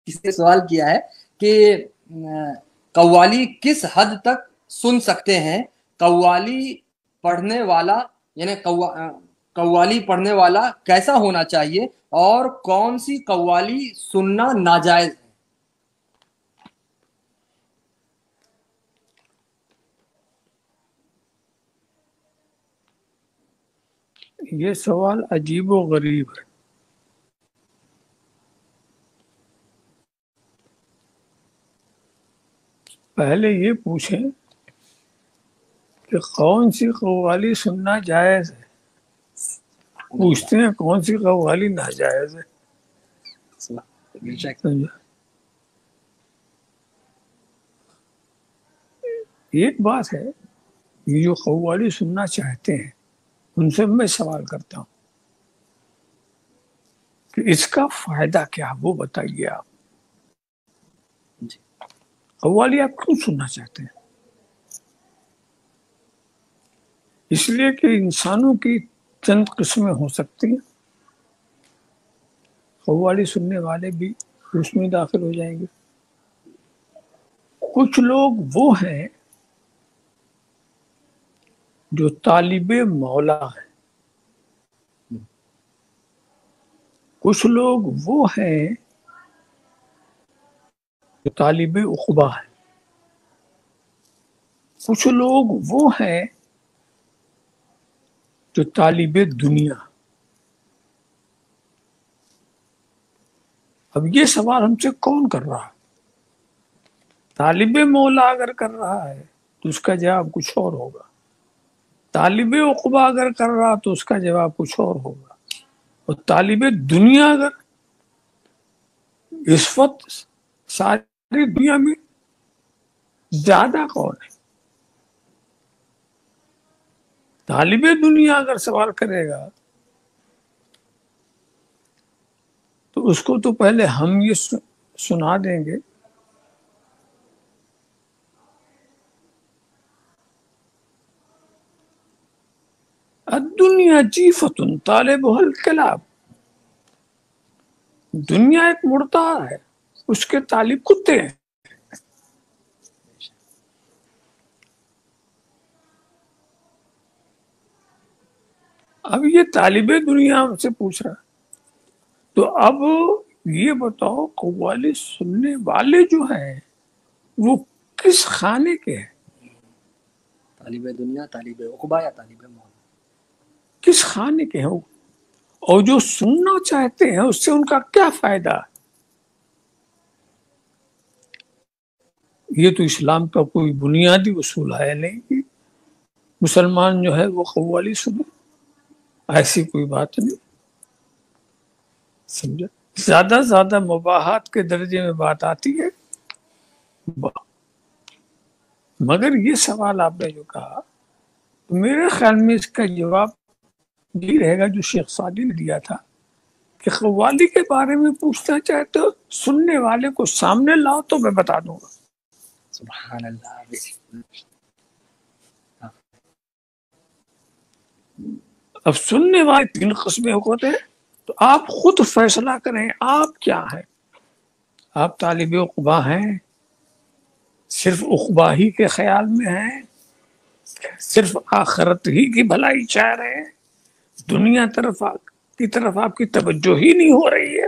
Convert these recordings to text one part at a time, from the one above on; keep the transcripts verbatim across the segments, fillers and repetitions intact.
کسی نے سوال کیا ہے کہ قوالی کس حد تک سن سکتے ہیں؟ قوالی پڑھنے والا یعنی قوالی پڑھنے والا کیسا ہونا چاہیے اور کون سی قوالی سننا ناجائز ہے؟ یہ سوال عجیب و غریب ہے. پہلے یہ پوچھیں کہ کون سی قوالی سننا جائز ہے، پوچھتے ہیں کون سی قوالی ناجائز ہے. ایک بات ہے، یہ جو قوالی سننا چاہتے ہیں ان سے میں سوال کرتا ہوں کہ اس کا فائدہ کیا، وہ بتائیے. آپ قوالی آپ کیوں سننا چاہتے ہیں؟ اس لیے کہ انسانوں کی چند قسمیں ہو سکتی ہیں. قوالی سننے والے بھی اس میں داخل ہو جائیں گے. کچھ لوگ وہ ہیں جو طالب مولا ہیں، کچھ لوگ وہ ہیں جو طالب عقبہ ہیں، کچھ لوگ وہ ہیں جو طالب دنیا. اب یہ سوال ہم سے کون کر رہا ہے؟ طالب مولا اگر کر رہا ہے تو اس کا جواب کچھ اور ہوگا، طالب عقبہ اگر کر رہا تو اس کا جواب کچھ اور ہوگا، اور طالب دنیا اگر اس وقت ساری دنیا میں زیادہ کون ہے؟ طالب دنیا اگر سوال کرے گا تو اس کو تو پہلے ہم یہ سنا دیں گے الدنیا جیفت طالبها الکلاب، دنیا ایک مردار ہے، اس کے طالب کتے ہیں. اب یہ طالب دنیا ہم سے پوچھ رہا، تو اب یہ بتاؤ قوالی سننے والے جو ہیں وہ کس خانے کے ہیں؟ طالب دنیا، طالب عقبہ یا طالب مولا؟ کس خانے کے ہیں؟ اور جو سننا چاہتے ہیں اس سے ان کا کیا فائدہ؟ یہ تو اسلام کا کوئی بنیادی اصول ہے نہیں کہ مسلمان جو ہے وہ قوالی سنے، ایسی کوئی بات نہیں. سمجھا؟ زیادہ زیادہ مباحات کے درجے میں بات آتی ہے. مگر یہ سوال آپ نے جو کہا تو میرے خیال میں اس کا جواب یہ رہے گا جو شیخ سعدی نے دیا تھا کہ قوالی کے بارے میں پوچھنا چاہتے ہو سننے والے کو سامنے لاؤ تو میں بتا دوں گا. سبحان اللہ. اب سننے والے تین قسمیں ہوتے ہیں، تو آپ خود فیصلہ کریں آپ کیا ہیں. آپ طالب عقبہ ہیں، صرف عقبہ ہی کے خیال میں ہیں، صرف آخرت ہی کی بھلائی چاہ رہے ہیں، دنیا طرف کی طرف آپ کی توجہ ہی نہیں ہو رہی ہے،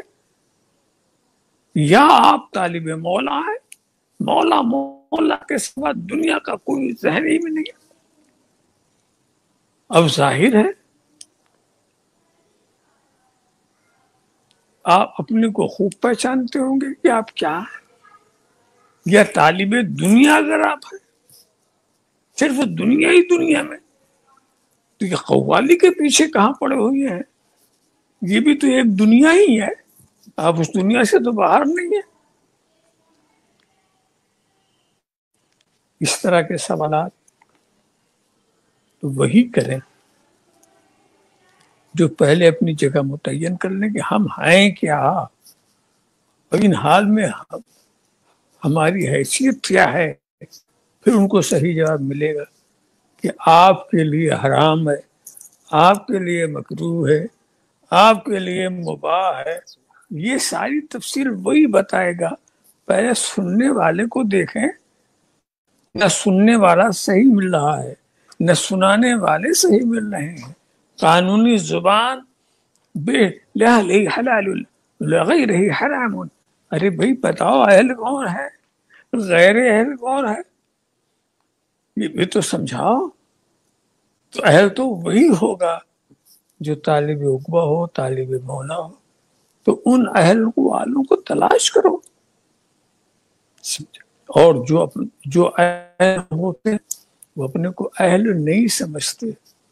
یا آپ طالب مولا ہیں، مولا مولا کے سوا دنیا کا کوئی ذہن ہی میں نہیں. اب ظاہر ہے آپ اپنے کو خوب پہچانتے ہوں گے کہ آپ کیا ہیں. یا طالب دنیا اگر آپ ہیں، صرف دنیا ہی دنیا میں، تو یہ قوالی کے پیچھے کہاں پڑے ہوئے ہیں؟ یہ بھی تو ایک دنیا ہی ہے، آپ اس دنیا سے تو باہر نہیں ہیں. اس طرح کے سوالات تو وہی کریں جو پہلے اپنی جگہ متعین کر لیں کہ ہم ہیں کیا، اور ان حال میں ہماری حیثیت کیا ہے. پھر ان کو صحیح جواب ملے گا کہ آپ کے لیے حرام ہے، آپ کے لیے مکروہ ہے، آپ کے لیے مباح ہے، یہ ساری تفصیل وہی بتائے گا. پہلے سننے والے کو دیکھیں، نہ سننے والا صحیح مل رہا ہے نہ سنانے والے صحیح مل رہے ہیں. قانونی زبان بے لہل حلال لغیر ہی حرام. ارے بھائی بتاؤ اہل کون ہے، غیر اہل کون ہے، یہ بھی تو سمجھاؤ. تو اہل تو وہی ہوگا جو طالب عقبہ ہو، طالب مولا ہو. تو ان اہل والوں کو تلاش کرو. اور جو اپنے جو اہل ہوتے وہ اپنے کو اہل نہیں سمجھتے،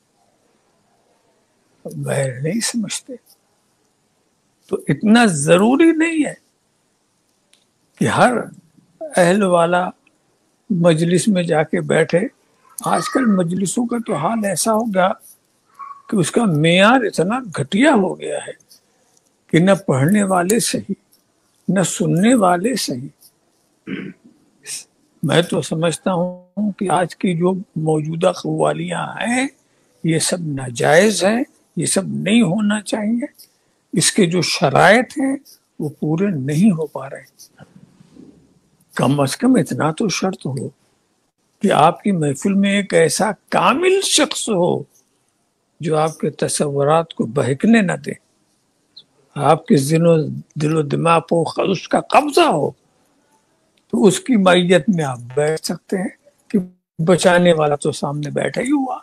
غیر نہیں سمجھتے. تو اتنا ضروری نہیں ہے کہ ہر اہل والا مجلس میں جا کے بیٹھے. آج کل مجلسوں کا تو حال ایسا ہو گیا کہ اس کا معیار اتنا گھٹیا ہو گیا ہے کہ نہ پڑھنے والے صحیح نہ سننے والے صحیح. میں تو سمجھتا ہوں کہ آج کی جو موجودہ قوالیاں ہیں یہ سب ناجائز ہیں، یہ سب نہیں ہونا چاہیے. اس کے جو شرائط ہیں وہ پورے نہیں ہو پا رہے. کم از کم اتنا تو شرط ہو کہ آپ کی محفل میں ایک ایسا کامل شخص ہو جو آپ کے تصورات کو بہکنے نہ دے، آپ کے دل و دل و دماغ پر اس کا قبضہ ہو. تو اس کی معیت میں آپ بیٹھ سکتے ہیں کہ بچانے والا تو سامنے بیٹھا ہی ہوا.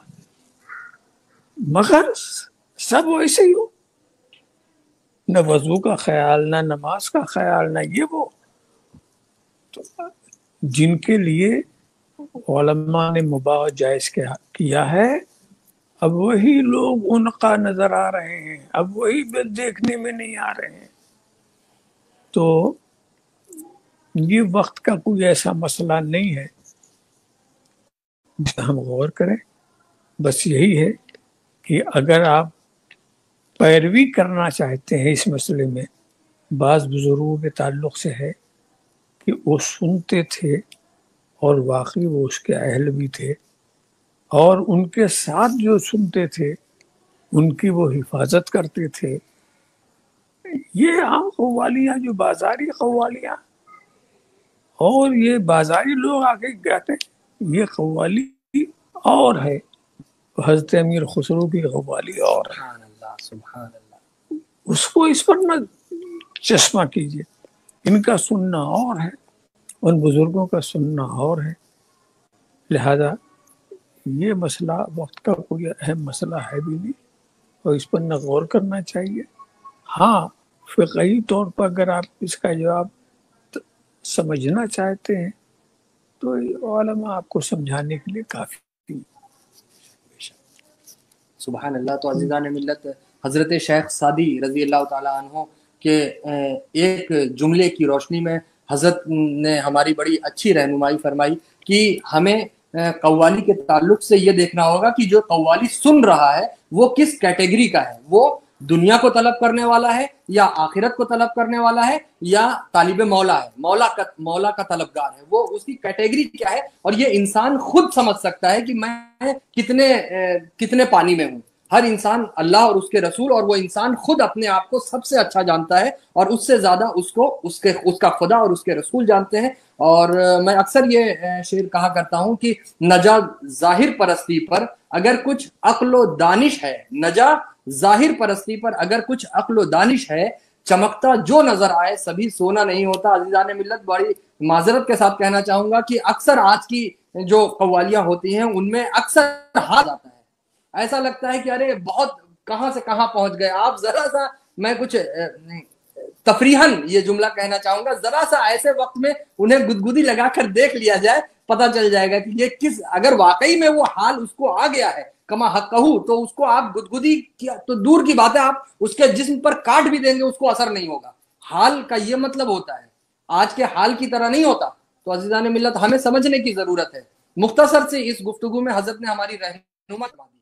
مگر سب ویسے ہی ہو، نہ وضو کا خیال، نہ نماز کا خیال، نہ یہ وہ. تو جن کے لیے علماء نے مباح جائز کیا ہے اب وہی لوگ ان کا نظر آ رہے ہیں، اب وہی دیکھنے میں نہیں آ رہے ہیں. تو یہ وقت کا کوئی ایسا مسئلہ نہیں ہے جس پر ہم غور کریں. بس یہی ہے کہ اگر آپ پیروی کرنا چاہتے ہیں اس مسئلے میں، بعض بزرگوں کے تعلق سے ہے کہ وہ سنتے تھے اور واقعی وہ اس کے اہل بھی تھے، اور ان کے ساتھ جو سنتے تھے ان کی وہ حفاظت کرتے تھے. یہ عام قوالیاں جو بازاری قوالیاں اور یہ بازاری لوگ آ کے کہتے ہیں یہ قوالی اور ہے، حضرت امیر خسرو کی قوالی اور ہے. سبحان اللہ سبحان اللہ. اس کو اس پر نہ چشمہ کیجیے. ان کا سننا اور ہے، ان بزرگوں کا سننا اور ہے. لہذا یہ مسئلہ وقت کا کوئی اہم مسئلہ ہے بھی نہیں اور اس پر نہ غور کرنا چاہیے. ہاں فقہی طور پر اگر آپ اس کا جواب سمجھنا چاہتے ہیں تو علماء آپ کو سمجھانے کے لیے کافی. سبحان اللہ. تو عزیزان ملت، حضرت شیخ سعدی رضی اللہ تعالیٰ عنہ کے ایک جملے کی روشنی میں حضرت نے ہماری بڑی اچھی رہنمائی فرمائی کہ ہمیں قوالی کے تعلق سے یہ دیکھنا ہوگا کہ جو قوالی سن رہا ہے وہ کس کیٹیگری کا ہے. وہ دنیا کو طلب کرنے والا ہے یا آخرت کو طلب کرنے والا ہے یا طالب مولا ہے، مولا کا مولا کا طلبگار ہے. وہ اس کی کیٹیگری کیا ہے اور یہ انسان خود سمجھ سکتا ہے کہ میں کتنے کتنے پانی میں ہوں. ہر انسان اللہ اور اس کے رسول اور وہ انسان خود اپنے آپ کو سب سے اچھا جانتا ہے اور اس سے زیادہ اس کو اس کے اس کا خدا اور اس کے رسول جانتے ہیں. اور میں اکثر یہ شعر کہا کرتا ہوں کہ نجا ظاہر پرستی پر اگر کچھ عقل و دانش ہے، نجا ظاہر پرستی پر اگر کچھ عقل و دانش ہے، چمکتا جو نظر آئے سبھی سونا نہیں ہوتا. عزیزان ملت، بڑی معذرت کے ساتھ کہنا چاہوں گا کہ اکثر آج کی جو قوالیاں ہوتی ہیں ان میں اکثر ہاتھ آتا ہے. ایسا لگتا ہے کہ ارے بہت کہاں سے کہاں پہنچ گئے آپ. ذرا سا میں کچھ تفریحاً یہ جملہ کہنا چاہوں گا، ذرا سا ایسے وقت میں انہیں گدگدی لگا کر دیکھ لیا جائے، پتہ چل جائے گا کہ یہ کس، اگر واقعی میں وہ حال اس کو آ گیا ہے کما حق کہوں تو اس کو آپ گدگدی کیا تو دور کی بات ہے، آپ اس کے جسم پر کاٹ بھی دیں گے اس کو اثر نہیں ہوگا. حال کا یہ مطلب ہوتا ہے، آج کے حال کی طرح نہیں ہوتا. تو عزیزان ملت، ہمیں سمجھنے کی ضرورت ہے. مختصر سے اس گفتگو میں حضرت نے ہماری رہنما